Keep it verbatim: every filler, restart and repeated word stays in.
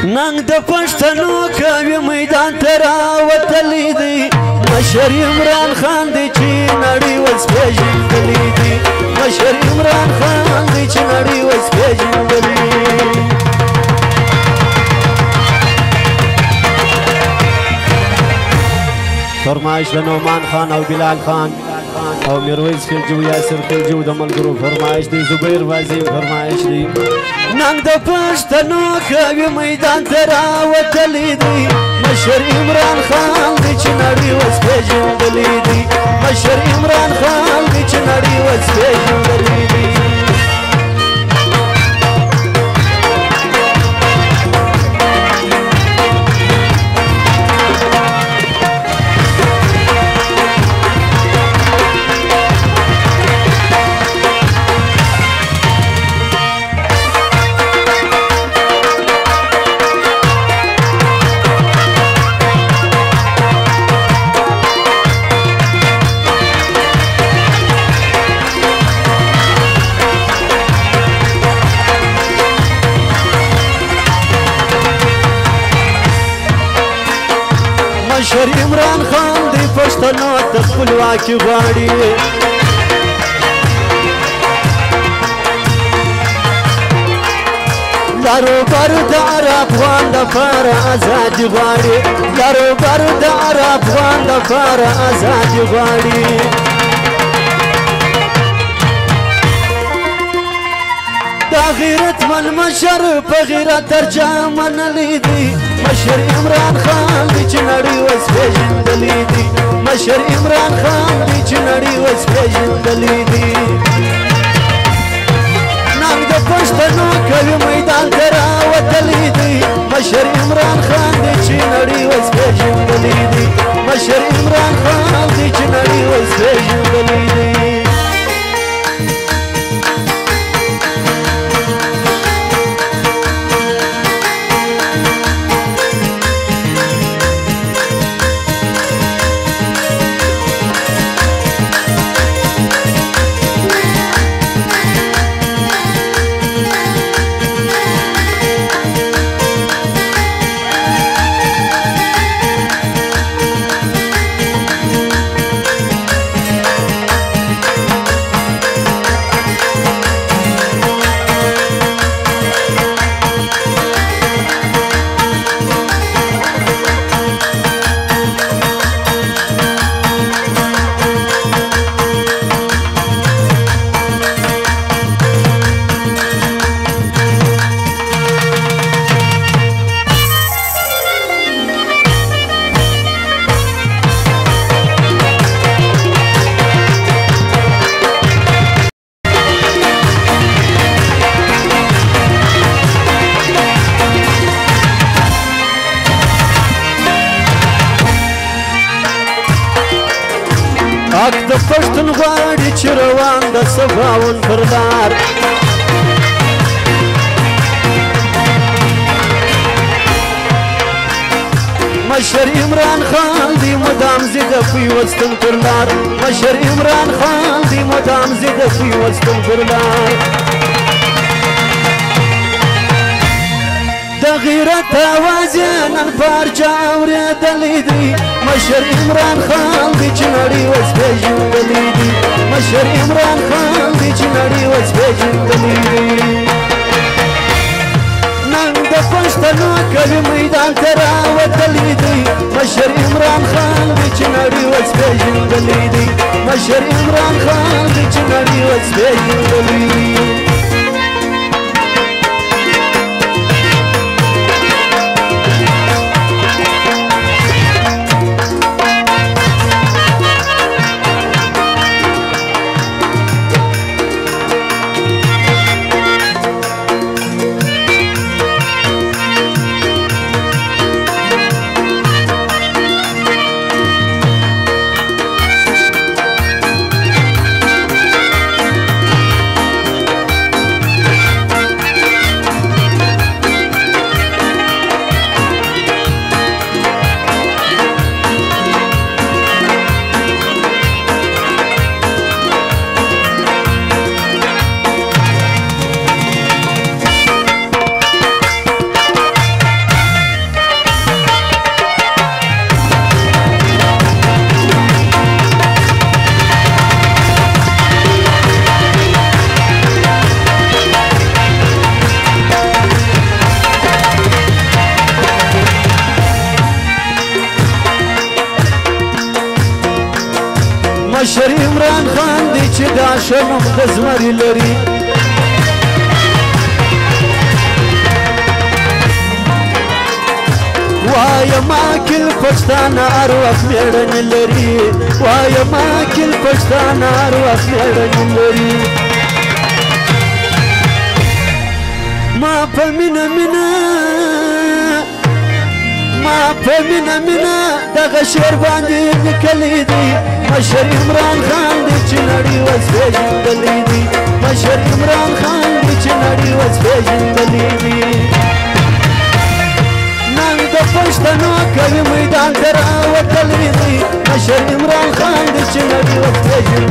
ننګ د پښتنو کوي میدان ته راوتلی دی مشر عمران خان دی چې نړۍ اوس پېژندلی دی مشر عمران خان دی چې نړۍ اوس پېژندلی فرمایش د نعمان خان او بلال خان او میرویس خلجو یاسر خلجو د ملګرو فرمایش دی زبیر وزیم فرمایش دی ننګ د پښتنو کوي میدان ته راوتلی دی مشر عمران خان دی چې نړۍ اوس پېژندلی دی مشر عمران خان دی چې نړۍ اوس پېژندلی دی مشر عمران خان دی پښتنو ته خپلواکي غواړي لارو بر د افغان دپاره ازادي غواړي لارو بر د افغان دپاره ازادي غواړي دا غیرتمن مشر په غیرت درجه منلی دی مشر عمران خان دی چې نړۍ اوس پېژندلی دی مشر عمران خان دی چې نړۍ اوس پېژندلی دی ننګ د پښتنو کوي میدان ته راوتلی دی مشر عمران خان دی چې نړۍ اوس پېژندلی دی مشر عمران خان دی چې نړۍ اوس پېژندلی دی حق د پښتون غواړي چې روان د سباون پر لار مشر عمران خان دی مدام زده پیوستون پر لار مشر عمران خان دی مدام زده پیوستون پر لار د غیرت آواز نن پارچه اورېدلی دی مشر عمران خان دی چې نړۍ اوس پېژندلی دی مشر عمران خان دی چې نړۍ اوس پېژندلی دی ننګ د پښتنو کوي میدان ته راوتلی دی مشر عمران خان دی چې نړۍ اوس پېژندلی دی مشر عمران خان دی چې نړۍ اوس پېژندلی دی مشر عمران خان دی چې دا شنم د زمري لري وایا ما کل پښتانه هر وخت میړنې لري وایا ما کل پښتانه هر وخت میړنې لري ما په مینه مینه ما په مینه مینه دغه شعر باندې لیکلی دی مشر عمران خان دی چې نړۍ اوس پېژندلی دی مشر عمران خان دی چې نړۍ اوس پېژندلی دی نن د پښتنو کوي میدان ته راوتلی دی مشر عمران خان دی چې نړۍ اوس پېژندلی